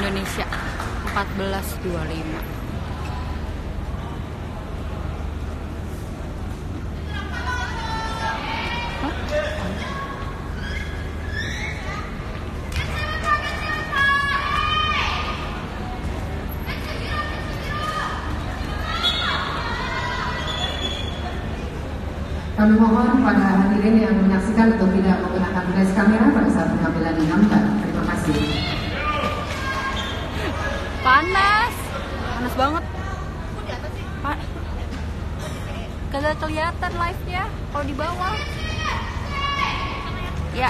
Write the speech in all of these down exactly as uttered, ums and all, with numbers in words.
Indonesia empat belas dua puluh lima. Kami mohon pada hadirin yang menyaksikan untuk tidak menggunakan flash kamera pada saat pengambilan gambar. Terima kasih. Panas, panas banget. Pak, kagak kelihatan live-nya kalau di bawah. Ya.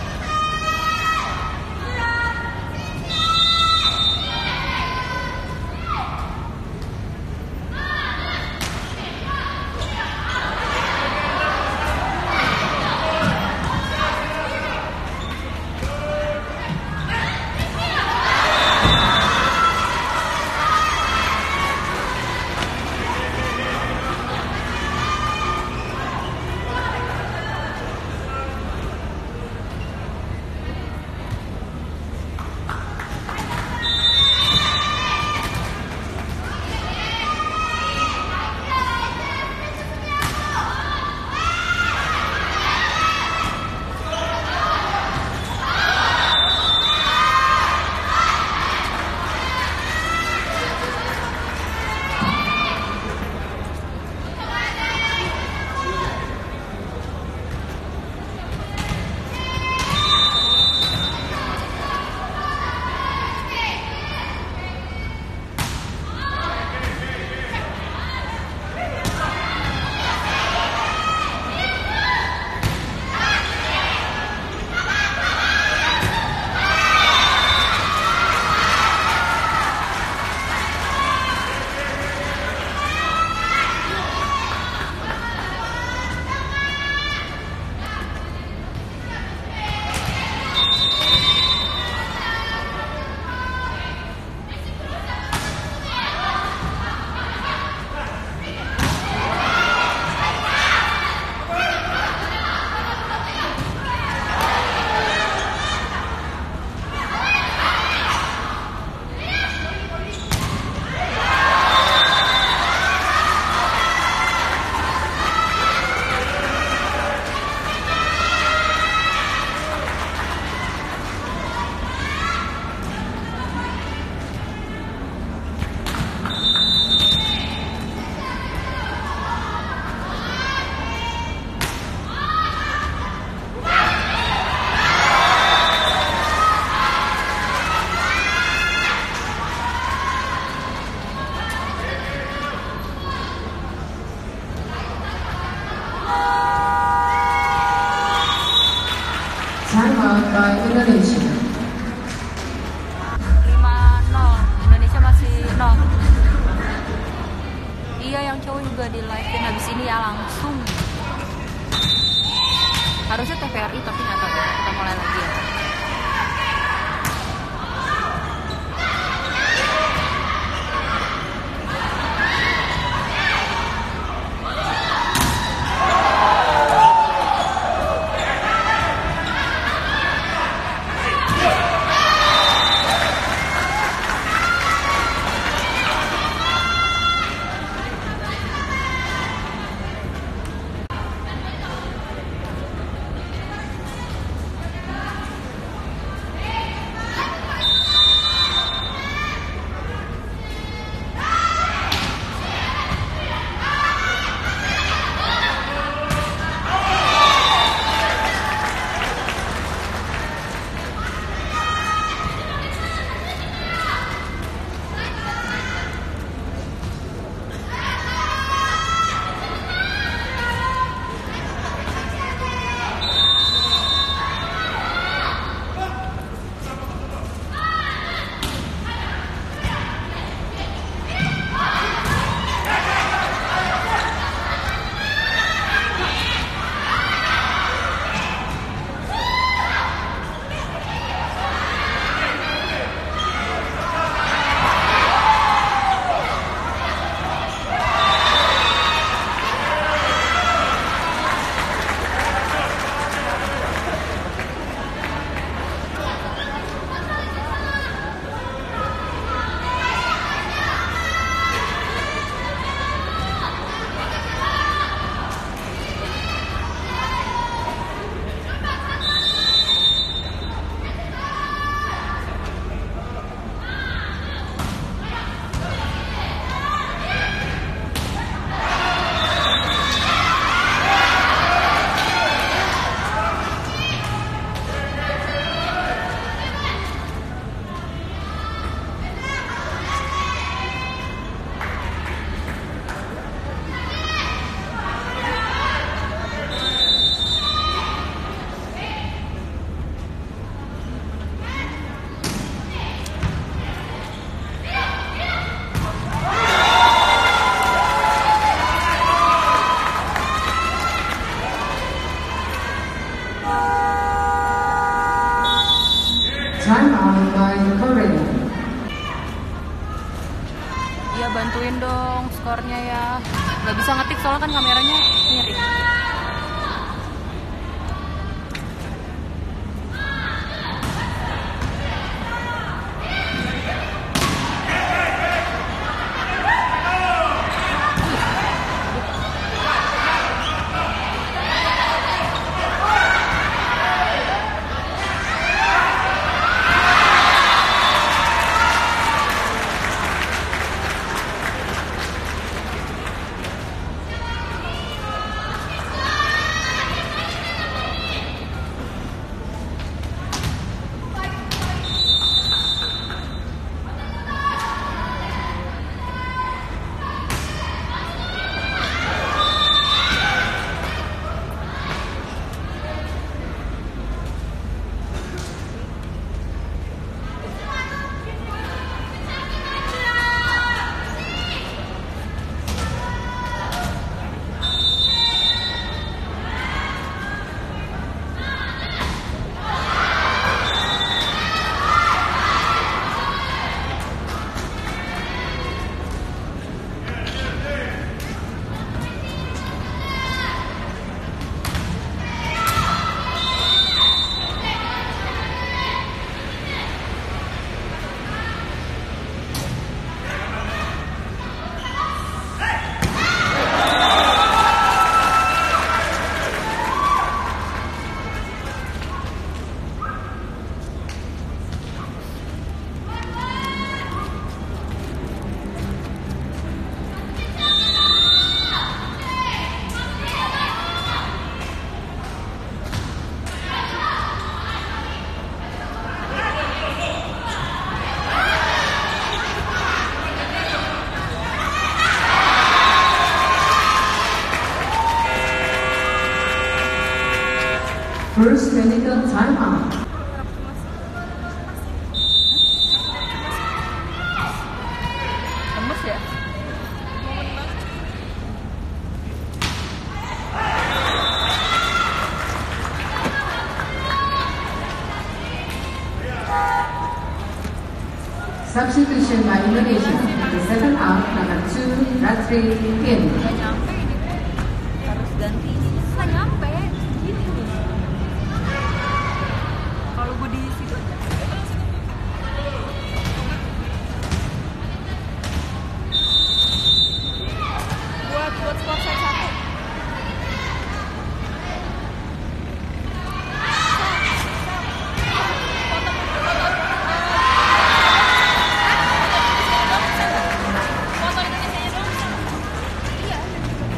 Time out by Indonesia. lima nol. Indonesia masih nol. Iya, yang cowok juga di live-in habis ini ya langsung. Harusnya T V R I tapi nggak tahu. Kita mulai lagi ya. skornya ya. Nggak bisa ngetik soalnya kan kameranya miring. First clinical timeout. Lemes ya? Substitution by Indonesia. The second out, number two, Ratri in. Nggak nyampe ini. Harus ganti. Nggak nyampe. Gini nih. Kalau gue di situ aja. Buat buat skor saya satu. Foto Indonesia doang. Iya.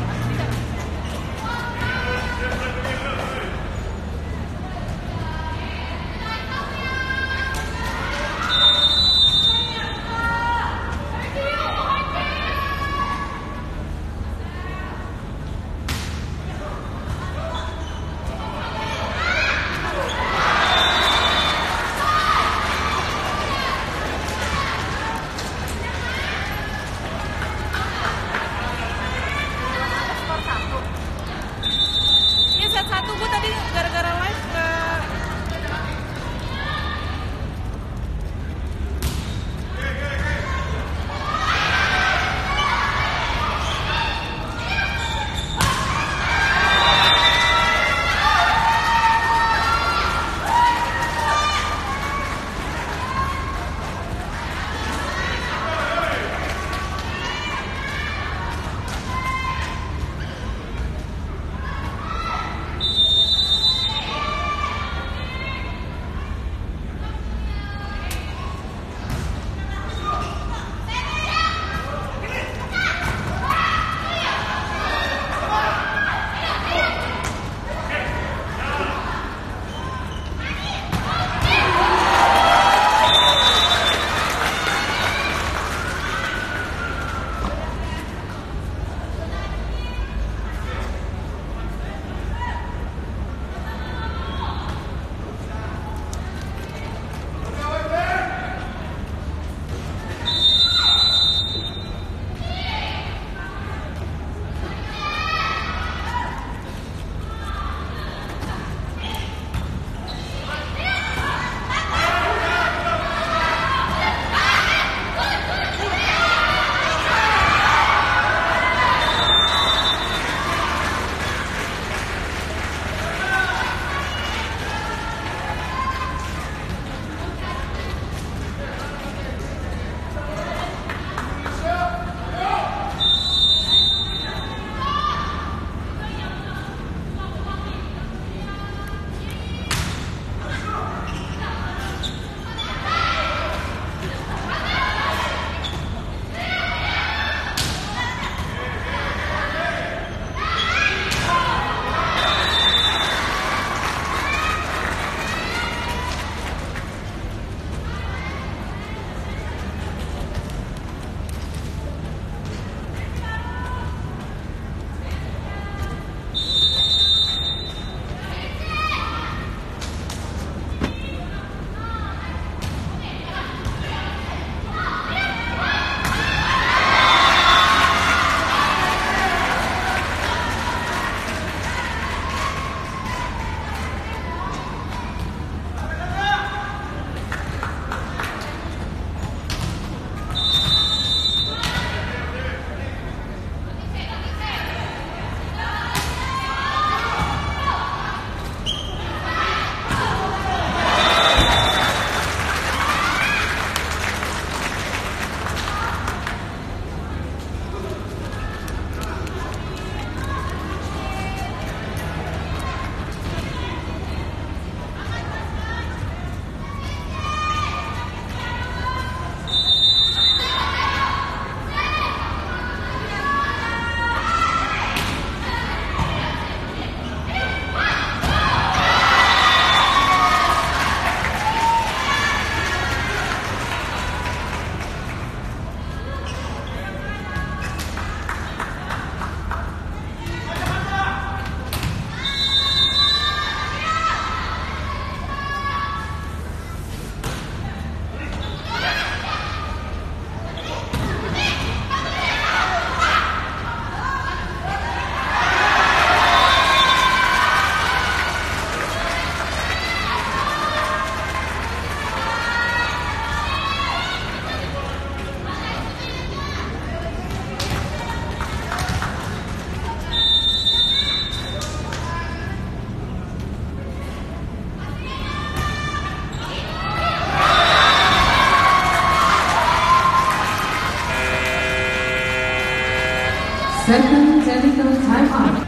Second technical timeout.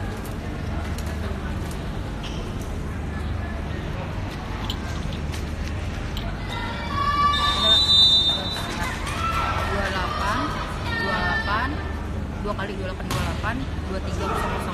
dua kali dua delapan dua delapan dua tiga kosong kosong.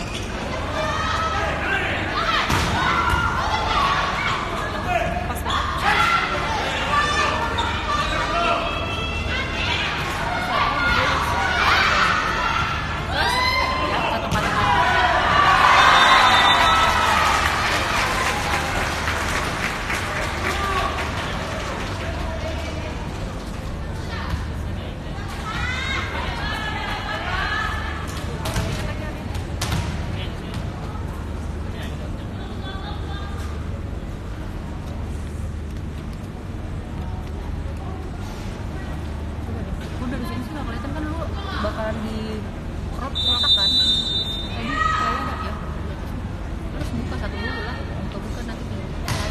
Dari sini sih nggak kelihatan kan, lu bakalan di crop kotak kan tadi kayaknya ya, terus buka satu dulu lah, buka buka nanti tinggal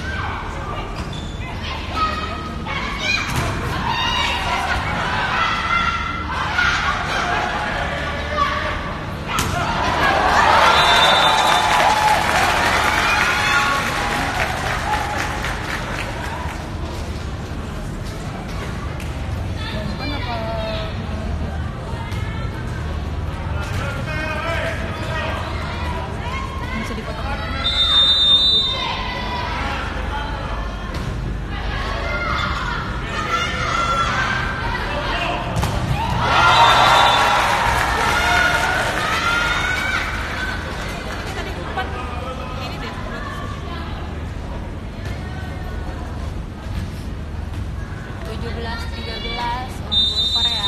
tujuh belas tiga belas unggul Korea.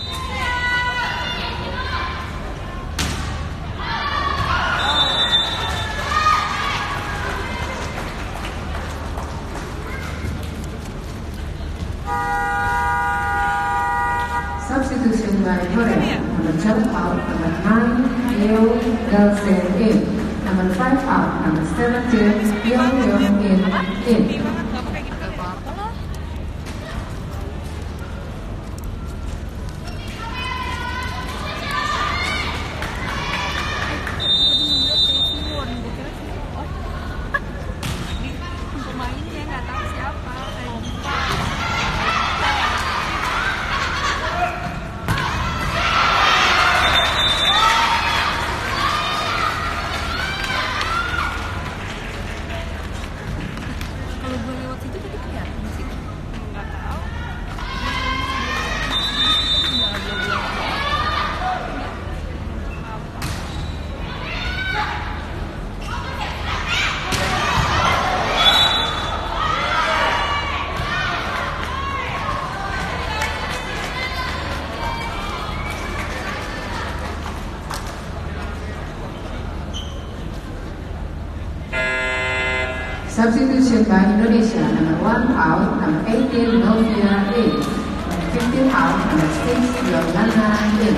Substitution by Korea. Number twelve out, number nine, Leo Galsen in. Number five out, number seventeen, Yong Yong in. In. Substitution by Indonesia. Number one out, number eighteen, Novia in. Number fifteen out, number six, Yolanda in.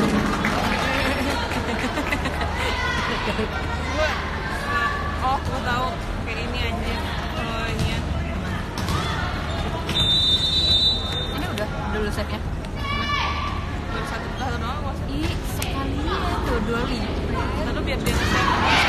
Oh, gue tahu kayak ini anjir. Oh, ini ya. Ini udah udah lu set ya? Baru satu satu doang kok. Ih, sekalian tuh dua lima. Lalu biar dia nge-set.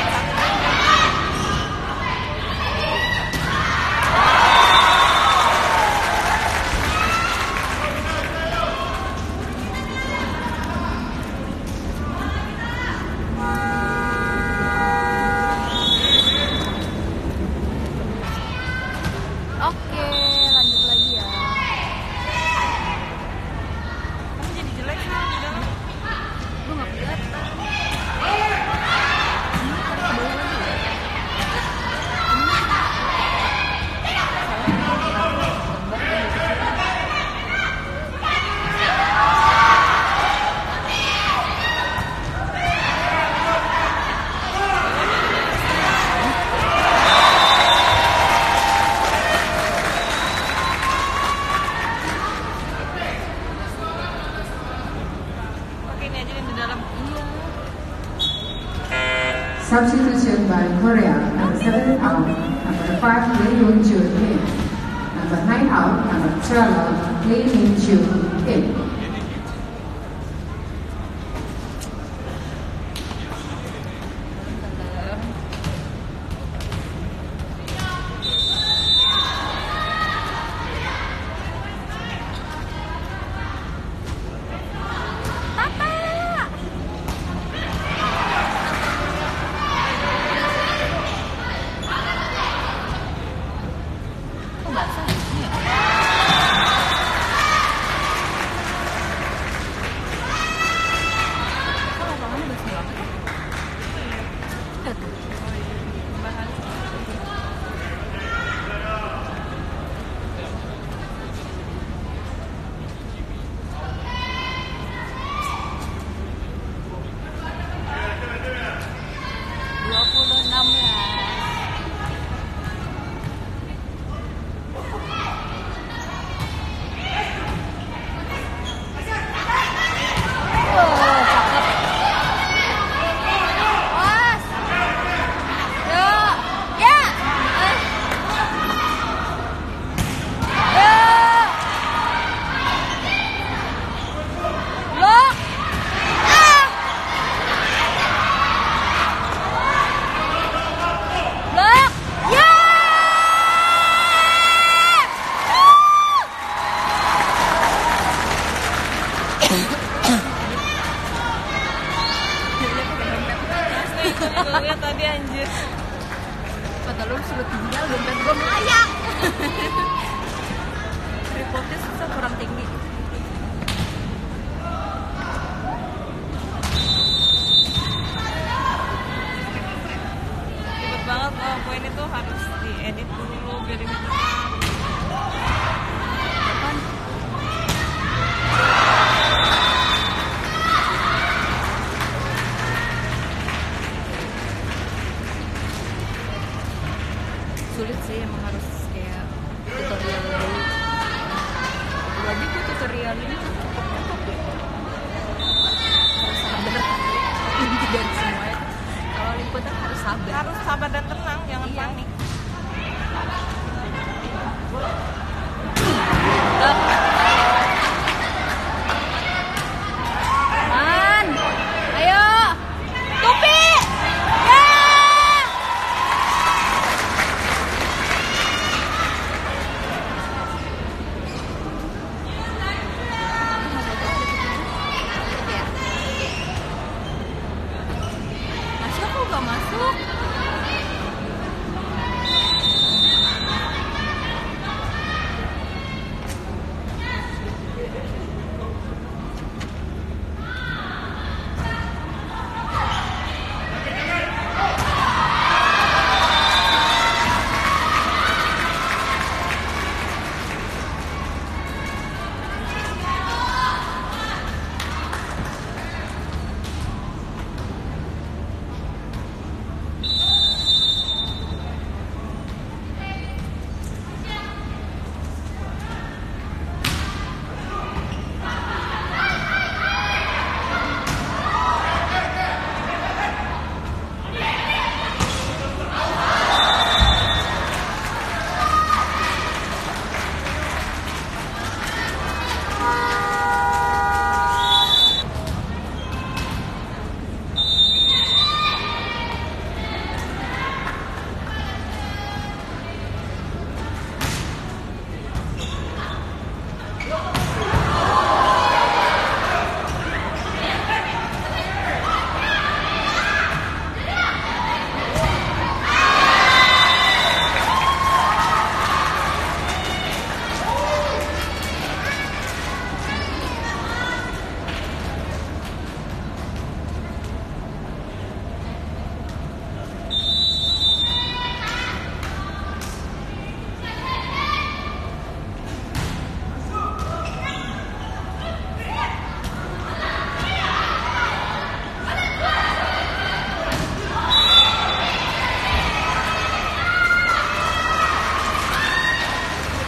Oke, lanjut lagi ya. Kamu jadi jelek sih di dalam. Gue nggak kelihatan. Ini kan ke bawah lagi ya. Pakai ini aja di dalam. Iya. Substitution by Korea. Number seven out, number five, Lee Yoon Jun in. Number nine out, number twelve, Lee Min Jun in. ada tuh. Bahas. dua puluh enam belas. Gue liat tadi anjir. Kata lu suruh tinggal dompet gue melayang. Reportnya susah kurang tinggi. Ribet banget loh, poin itu harus diedit dulu biar ini tenang. Kapan? Sulit sih, emang harus kayak tutorial dulu. Lagi tuh tutorial ini cukup cukup deh. Harus sabar. Inti dari semuanya kalau liputan harus sabar. Harus sabar dan tenang, jangan Iya. panik. Man, ayo, Tupi, ya. Masuk kok gak masuk?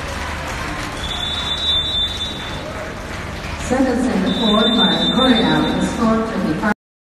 Seven center forward by Korea.